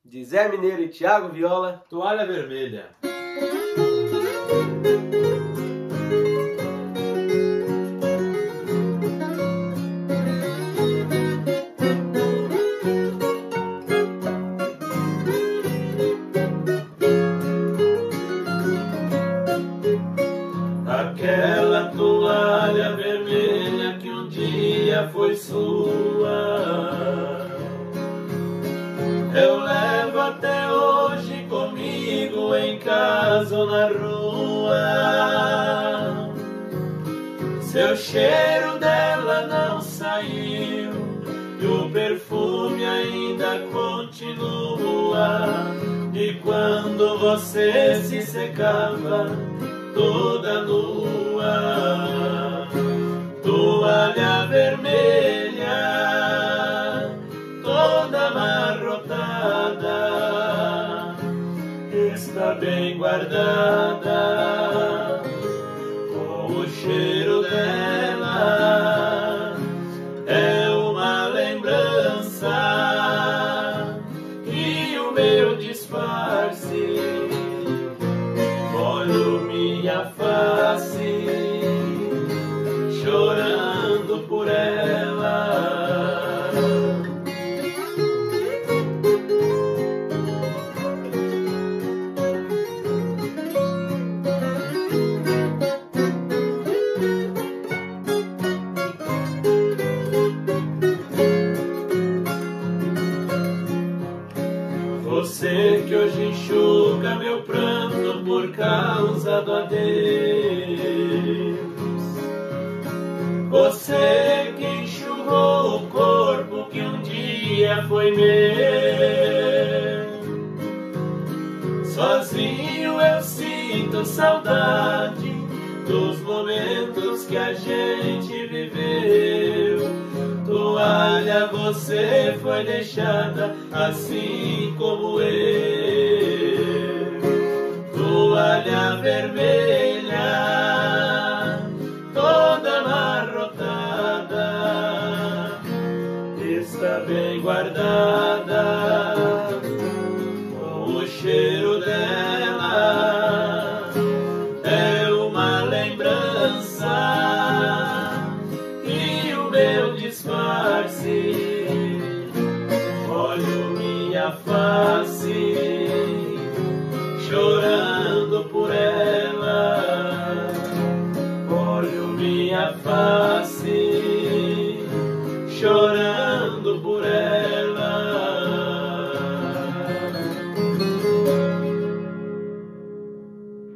de Zé Mineiro e Thiago Viola, Toalha Vermelha. Aquela toalha vermelha que um dia foi sua, eu levo até hoje comigo em casa ou na rua. Seu cheiro dela não saiu e o perfume ainda continua de quando você se secava toda nua. Toalha vermelha, toda amarrotada, está bem guardada com o cheiro dela. É uma lembrança e o meu disfarce. Olho minha face, chorando por ela. Você que hoje enxuga meu pranto por causa do adeus. Você que enxugou o corpo que um dia foi meu. Sozinho eu sinto saudade dos momentos que a gente viveu. Toalha, você foi deixada assim como eu. Toalha vermelha, toda amarrotada, está bem guardada com o cheiro dela. É uma lembrança e o meu disfarce. Olho minha face,